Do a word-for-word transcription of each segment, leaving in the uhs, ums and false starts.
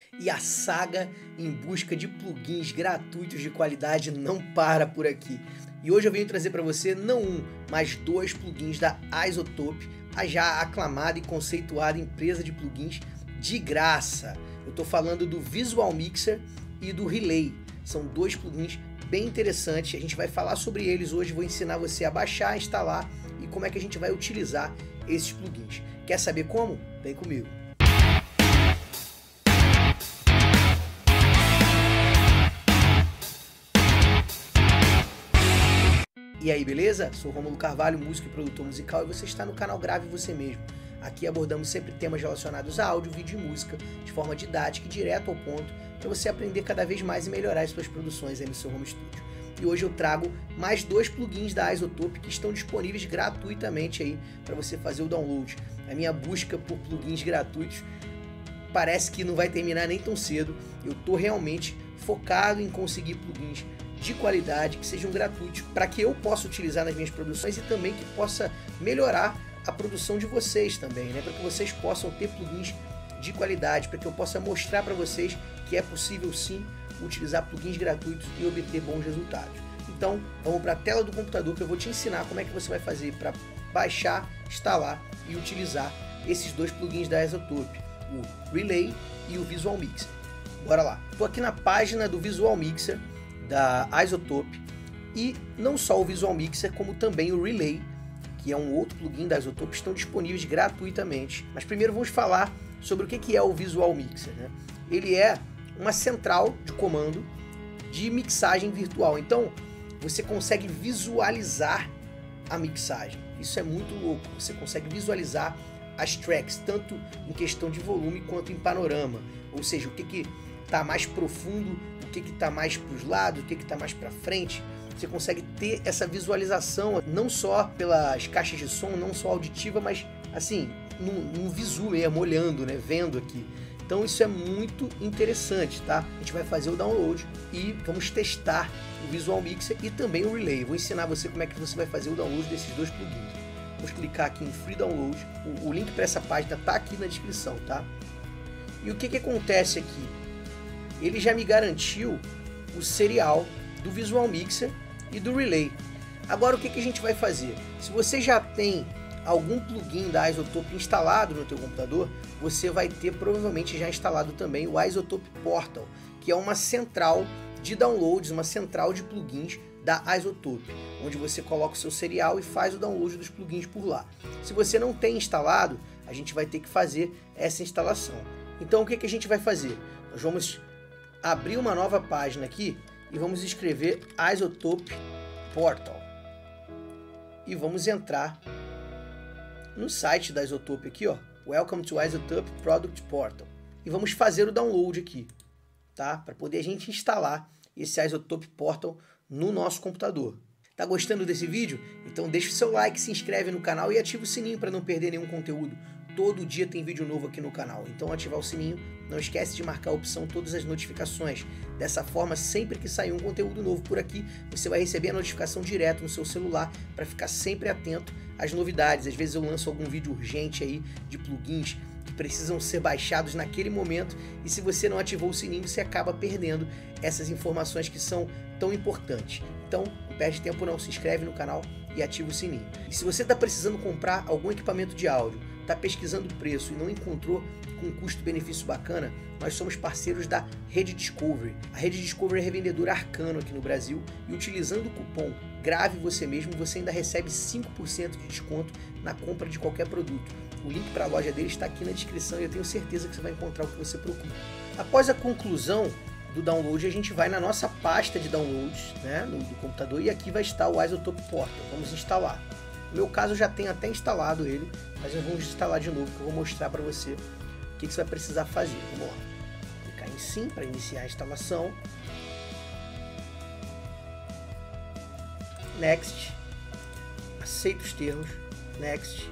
E a saga em busca de plugins gratuitos de qualidade não para por aqui. E hoje eu venho trazer para você não um, mas dois plugins da iZotope, a já aclamada e conceituada empresa de plugins de graça. Eu estou falando do Visual Mixer e do Relay. São dois plugins bem interessantes, a gente vai falar sobre eles hoje, vou ensinar você a baixar, instalar e como é que a gente vai utilizar esses plugins. Quer saber como? Vem comigo! E aí, beleza? Sou Rômulo Carvalho, músico e produtor musical, e você está no canal Grave Você Mesmo. Aqui abordamos sempre temas relacionados a áudio, vídeo e música, de forma didática e direto ao ponto, para você aprender cada vez mais e melhorar as suas produções aí no seu home studio. E hoje eu trago mais dois plugins da iZotope que estão disponíveis gratuitamente aí para você fazer o download. A minha busca por plugins gratuitos parece que não vai terminar nem tão cedo. Eu estou realmente focado em conseguir plugins de qualidade, que sejam gratuitos, para que eu possa utilizar nas minhas produções e também que possa melhorar a produção de vocês também, né? Para que vocês possam ter plugins de qualidade, para que eu possa mostrar para vocês que é possível sim utilizar plugins gratuitos e obter bons resultados. Então, vamos para a tela do computador que eu vou te ensinar como é que você vai fazer para baixar, instalar e utilizar esses dois plugins da iZotope, o Relay e o Visual Mixer. Bora lá! Estou aqui na página do Visual Mixer da iZotope, e não só o Visual Mixer, como também o Relay, que é um outro plugin da iZotope, estão disponíveis gratuitamente. Mas primeiro vamos falar sobre o que é o Visual Mixer, né? Ele é uma central de comando de mixagem virtual, então você consegue visualizar a mixagem. Isso é muito louco, você consegue visualizar as tracks, tanto em questão de volume quanto em panorama, ou seja, o que que está mais profundo, o que que está mais para os lados, o que que está mais para frente. Você consegue ter essa visualização não só pelas caixas de som, não só auditiva, mas assim, num, num visu mesmo, olhando, né, vendo aqui. Então isso é muito interessante, tá? A gente vai fazer o download e vamos testar o Visual Mixer e também o Relay. Vou ensinar você como é que você vai fazer o download desses dois plugins. Vamos clicar aqui em Free Download. O, o link para essa página tá aqui na descrição, tá? E o que que acontece aqui? Ele já me garantiu o serial do Visual Mixer e do Relay. Agora o que que a gente vai fazer? Se você já tem algum plugin da iZotope instalado no teu computador, você vai ter provavelmente já instalado também o iZotope Portal, que é uma central de downloads, uma central de plugins da iZotope, onde você coloca o seu serial e faz o download dos plugins por lá. Se você não tem instalado, a gente vai ter que fazer essa instalação. Então o que que a gente vai fazer? Nós vamos abrir uma nova página aqui e vamos escrever iZotope Portal e vamos entrar no site da iZotope aqui, ó, Welcome to iZotope Product Portal, e vamos fazer o download aqui, tá? Para poder a gente instalar esse iZotope Portal no nosso computador. Tá gostando desse vídeo? Então deixa o seu like, se inscreve no canal e ativa o sininho para não perder nenhum conteúdo. Todo dia tem vídeo novo aqui no canal, então ativar o sininho, não esquece de marcar a opção todas as notificações. Dessa forma, sempre que sair um conteúdo novo por aqui, você vai receber a notificação direto no seu celular para ficar sempre atento às novidades. Às vezes eu lanço algum vídeo urgente aí de plugins que precisam ser baixados naquele momento, e se você não ativou o sininho, você acaba perdendo essas informações que são tão importantes. Então, não perde tempo não, se inscreve no canal e ativa o sininho. E se você está precisando comprar algum equipamento de áudio, está pesquisando o preço e não encontrou com um custo-benefício bacana, nós somos parceiros da Rede Discovery. A Rede Discovery é revendedora Arcano aqui no Brasil, e utilizando o cupom Grave Você Mesmo, você ainda recebe cinco por cento de desconto na compra de qualquer produto. O link para a loja deles está aqui na descrição e eu tenho certeza que você vai encontrar o que você procura. Após a conclusão do download, a gente vai na nossa pasta de downloads, né, no, do computador, e aqui vai estar o iZotope Portal. Vamos instalar. No meu caso, eu já tenho até instalado ele, mas eu vou instalar de novo, que eu vou mostrar para você o que, que você vai precisar fazer. Vamos lá. Clicar em Sim para iniciar a instalação. Next. Aceita os termos. Next.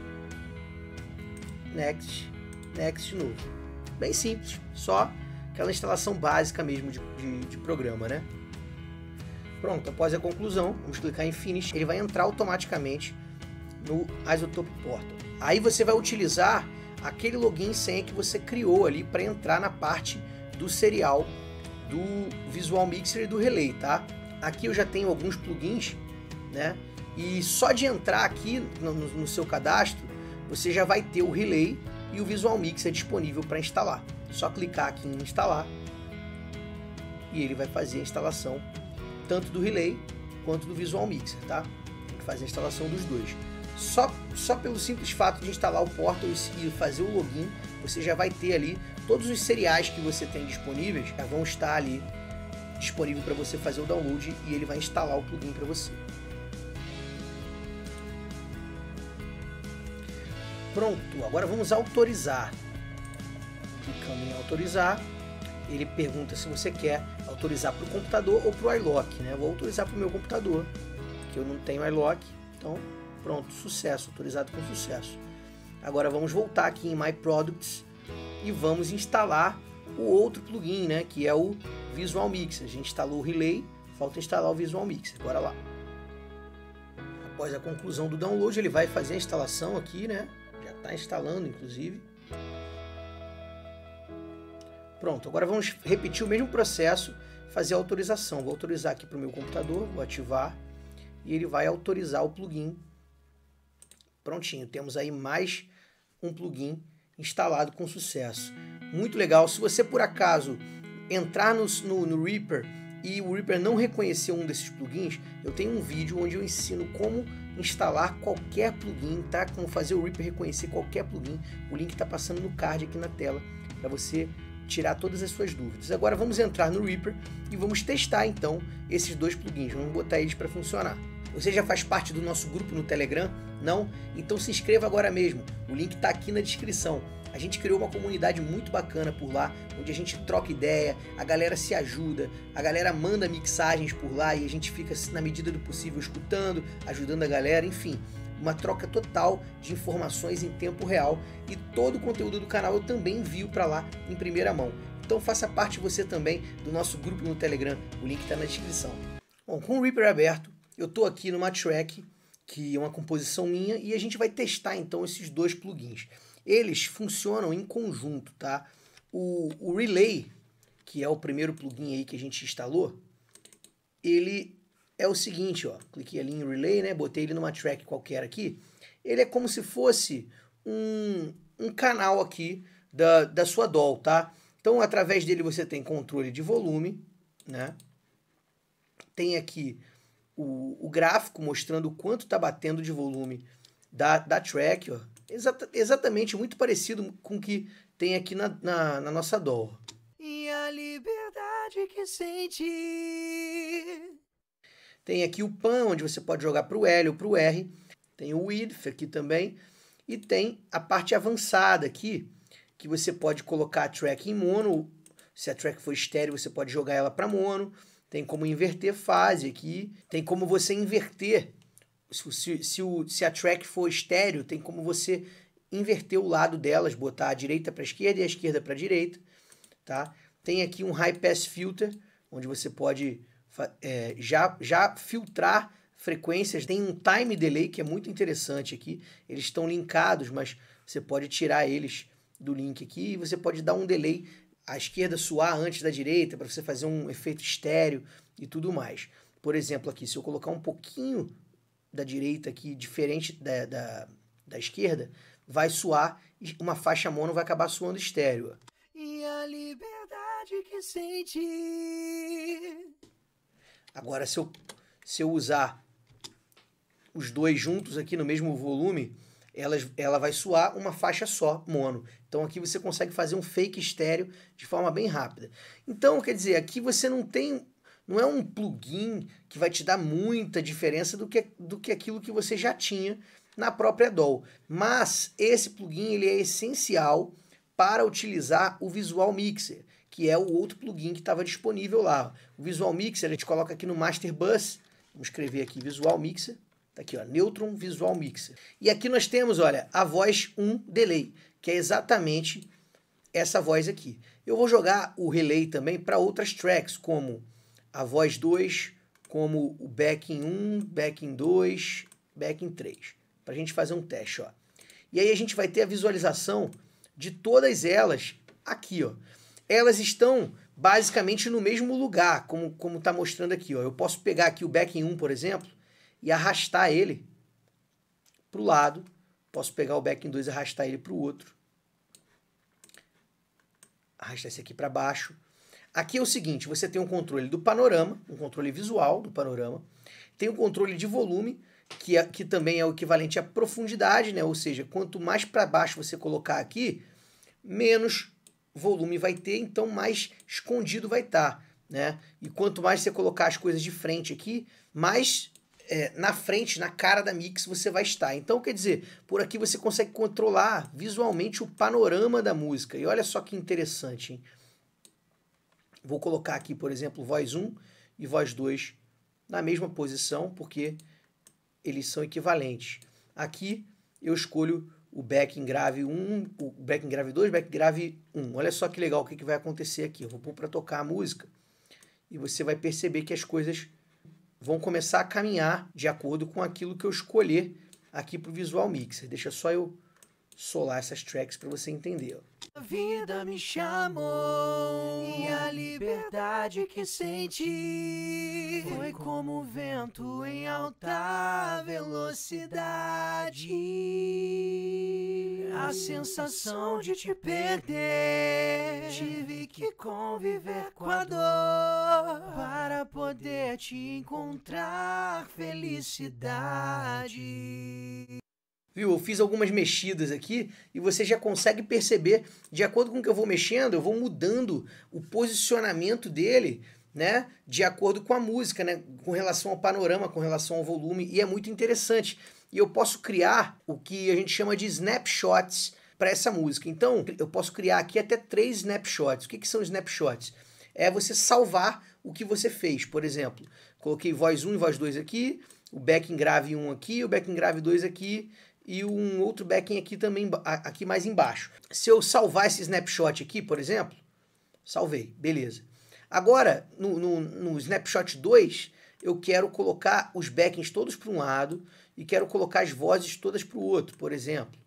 Next. Next de novo. Bem simples, só aquela instalação básica mesmo de, de, de programa, né? Pronto, após a conclusão, vamos clicar em Finish, ele vai entrar automaticamente no iZotope Portal. Aí você vai utilizar aquele login e senha que você criou ali para entrar na parte do serial do Visual Mixer e do Relay, tá? Aqui eu já tenho alguns plugins, né? E só de entrar aqui no, no seu cadastro, você já vai ter o Relay e o Visual Mixer disponível para instalar. Só clicar aqui em instalar e ele vai fazer a instalação tanto do Relay quanto do Visual Mixer, tá? Tem que fazer a instalação dos dois. Só, só pelo simples fato de instalar o Portal e fazer o login, você já vai ter ali todos os seriais que você tem disponíveis, já vão estar ali disponível para você fazer o download e ele vai instalar o plugin para você. Pronto, agora vamos autorizar. Clicando em autorizar, ele pergunta se você quer autorizar para o computador ou para o iLock, né? Eu vou autorizar para o meu computador, que eu não tenho iLock, então pronto, sucesso, autorizado com sucesso. Agora vamos voltar aqui em My Products e vamos instalar o outro plugin, né? Que é o Visual Mixer. A gente instalou o Relay, falta instalar o Visual Mixer. Bora lá. Após a conclusão do download, ele vai fazer a instalação aqui, né? Já está instalando, inclusive. Pronto, agora vamos repetir o mesmo processo, fazer a autorização. Vou autorizar aqui para o meu computador, vou ativar e ele vai autorizar o plugin. Prontinho, temos aí mais um plugin instalado com sucesso. Muito legal. Se você por acaso entrar no, no, no Reaper e o Reaper não reconhecer um desses plugins, eu tenho um vídeo onde eu ensino como instalar qualquer plugin, tá? Como fazer o Reaper reconhecer qualquer plugin. O link está passando no card aqui na tela para você tirar todas as suas dúvidas. Agora vamos entrar no Reaper e vamos testar então esses dois plugins. Vamos botar eles para funcionar. Você já faz parte do nosso grupo no Telegram? Não? Então se inscreva agora mesmo. O link está aqui na descrição. A gente criou uma comunidade muito bacana por lá, onde a gente troca ideia, a galera se ajuda, a galera manda mixagens por lá e a gente fica, na medida do possível, escutando, ajudando a galera, enfim, uma troca total de informações em tempo real e todo o conteúdo do canal eu também envio para lá em primeira mão. Então faça parte você também do nosso grupo no Telegram, o link está na descrição. Bom, com o Reaper aberto, eu estou aqui numa track, que é uma composição minha, e a gente vai testar então esses dois plugins. Eles funcionam em conjunto, tá? O, o Relay, que é o primeiro plugin aí que a gente instalou, ele é o seguinte, ó, cliquei ali em Relay, né? Botei ele numa track qualquer aqui. Ele é como se fosse um, um canal aqui da, da sua D A W, tá? Então, através dele você tem controle de volume, né? Tem aqui o, o gráfico mostrando o quanto está batendo de volume da, da track, ó. Exata, exatamente, muito parecido com o que tem aqui na, na, na nossa D A W. E a liberdade que sente. Tem aqui o Pan, onde você pode jogar para o L ou para o R. Tem o Width aqui também. E tem a parte avançada aqui, que você pode colocar a track em mono. Se a track for estéreo, você pode jogar ela para mono. Tem como inverter fase aqui. Tem como você inverter. Se, se, se, o, se a track for estéreo, tem como você inverter o lado delas, botar a direita para a esquerda e a esquerda para a direita, tá? Tem aqui um High Pass Filter, onde você pode é, já, já filtrar frequências. Tem um Time Delay, que é muito interessante aqui. Eles estão linkados, mas você pode tirar eles do link aqui e você pode dar um delay, a esquerda suar antes da direita, para você fazer um efeito estéreo e tudo mais. Por exemplo, aqui, se eu colocar um pouquinho da direita aqui, diferente da, da, da esquerda, vai suar, uma faixa mono vai acabar suando estéreo. E a liberdade que sente. Agora, se eu, se eu usar os dois juntos aqui no mesmo volume, elas, ela vai suar uma faixa só, mono. Então aqui você consegue fazer um fake estéreo de forma bem rápida. Então, quer dizer, aqui você não tem... Não é um plugin que vai te dar muita diferença do que, do que aquilo que você já tinha na própria D A W. Mas esse plugin ele é essencial para utilizar o Visual Mixer, que é o outro plugin que estava disponível lá. O Visual Mixer a gente coloca aqui no Master Bus. Vamos escrever aqui Visual Mixer. Tá aqui, ó, Neutron Visual Mixer. E aqui nós temos, olha, a voz um Delay, que é exatamente essa voz aqui. Eu vou jogar o Relay também para outras tracks, como a voz dois, como o backing um, backing dois, backing três, para a gente fazer um teste, ó. E aí a gente vai ter a visualização de todas elas aqui, ó. elas estão basicamente no mesmo lugar, como como está mostrando aqui. Ó. Eu posso pegar aqui o backing um, por exemplo, e arrastar ele para o lado. Posso pegar o backing dois e arrastar ele para o outro. Arrastar esse aqui para baixo. Aqui é o seguinte, você tem um controle do panorama, um controle visual do panorama. Tem um controle de volume, que, é, que também é o equivalente à profundidade, né? Ou seja, quanto mais para baixo você colocar aqui, menos volume vai ter, então mais escondido vai estar, né? E quanto mais você colocar as coisas de frente aqui, mais é, na frente, na cara da mix você vai estar. Então, quer dizer, por aqui você consegue controlar visualmente o panorama da música. E olha só que interessante, hein? Vou colocar aqui, por exemplo, voz um e voz dois na mesma posição, porque eles são equivalentes. Aqui eu escolho o backing grave um, o backing grave dois, backing grave um. Olha só que legal o que, que vai acontecer aqui. Eu vou pôr para tocar a música e você vai perceber que as coisas vão começar a caminhar de acordo com aquilo que eu escolher aqui para o Visual Mixer. Deixa só eu solar essas tracks para você entender. Ó. A vida me chamou e a liberdade que senti foi como o vento em alta velocidade. A sensação de te perder, tive que conviver com a dor para poder te encontrar felicidade. Viu? Eu fiz algumas mexidas aqui e você já consegue perceber, de acordo com o que eu vou mexendo, eu vou mudando o posicionamento dele, né, de acordo com a música, né, com relação ao panorama, com relação ao volume, e é muito interessante. E eu posso criar o que a gente chama de snapshots para essa música. Então, eu posso criar aqui até três snapshots. O que, que são snapshots? É você salvar o que você fez. Por exemplo, coloquei voz um e voz dois aqui, o backing grave um aqui, o backing grave dois aqui, e um outro backing aqui também, aqui mais embaixo. Se eu salvar esse snapshot aqui, por exemplo, salvei, beleza. Agora, no, no, no snapshot dois, eu quero colocar os backings todos para um lado e quero colocar as vozes todas para o outro, por exemplo.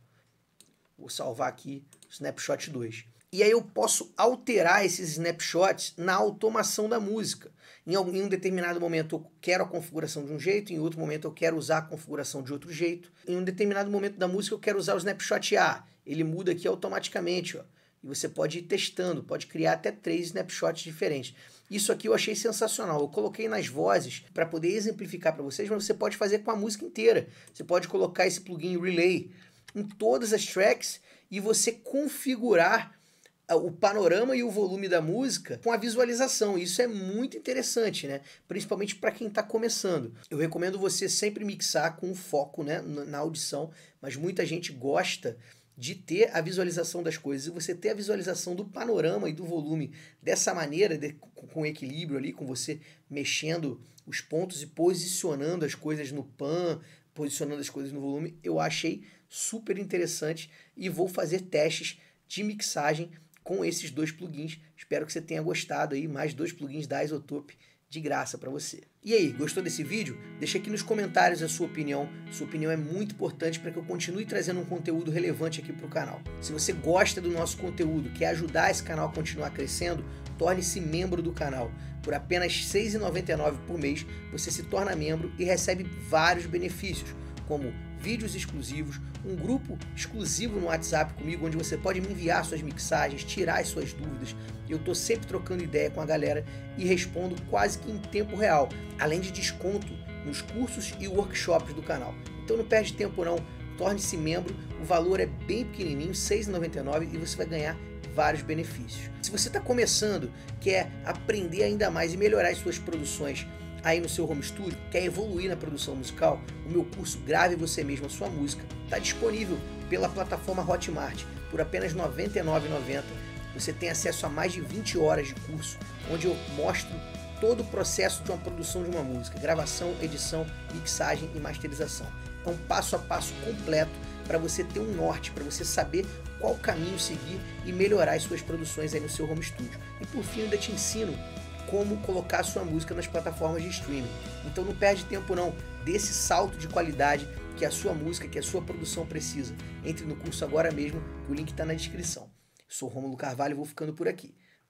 Vou salvar aqui o snapshot dois. E aí eu posso alterar esses snapshots na automação da música. Em um determinado momento eu quero a configuração de um jeito, em outro momento eu quero usar a configuração de outro jeito. Em um determinado momento da música eu quero usar o snapshot A. Ele muda aqui automaticamente, ó. E você pode ir testando, pode criar até três snapshots diferentes. Isso aqui eu achei sensacional. Eu coloquei nas vozes para poder exemplificar para vocês, mas você pode fazer com a música inteira. Você pode colocar esse plugin Relay em todas as tracks e você configurar o panorama e o volume da música com a visualização. Isso é muito interessante, né? Principalmente para quem está começando. Eu recomendo você sempre mixar com foco, né, na audição, mas muita gente gosta de ter a visualização das coisas. E você ter a visualização do panorama e do volume dessa maneira, de, com equilíbrio ali, com você mexendo os pontos e posicionando as coisas no pan, posicionando as coisas no volume, eu achei super interessante e vou fazer testes de mixagem com esses dois plugins. Espero que você tenha gostado aí, mais dois plugins da iZotope de graça para você. E aí, gostou desse vídeo? Deixa aqui nos comentários a sua opinião. Sua opinião é muito importante para que eu continue trazendo um conteúdo relevante aqui para o canal. Se você gosta do nosso conteúdo, quer ajudar esse canal a continuar crescendo, torne-se membro do canal. Por apenas seis reais e noventa e nove centavos por mês, você se torna membro e recebe vários benefícios, como vídeos exclusivos, um grupo exclusivo no WhatsApp comigo, onde você pode me enviar suas mixagens, tirar as suas dúvidas. Eu estou sempre trocando ideia com a galera e respondo quase que em tempo real, além de desconto nos cursos e workshops do canal. Então não perde tempo não, torne-se membro, o valor é bem pequenininho, seis reais e noventa e nove centavos, e você vai ganhar vários benefícios. Se você está começando, quer aprender ainda mais e melhorar as suas produções aí no seu home studio, quer evoluir na produção musical, o meu curso Grave Você Mesmo a Sua Música está disponível pela plataforma Hotmart por apenas noventa e nove reais e noventa centavos. Você tem acesso a mais de vinte horas de curso, onde eu mostro todo o processo de uma produção de uma música, gravação, edição, mixagem e masterização. É um passo a passo completo para você ter um norte, para você saber qual caminho seguir e melhorar as suas produções aí no seu home studio. E por fim, eu ainda te ensino como colocar sua música nas plataformas de streaming. Então não perde tempo não, dê esse salto de qualidade que a sua música, que a sua produção precisa. Entre no curso agora mesmo, que o link está na descrição. Sou Rômulo Carvalho e vou ficando por aqui.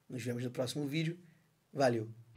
Nos vemos no próximo vídeo. Valeu!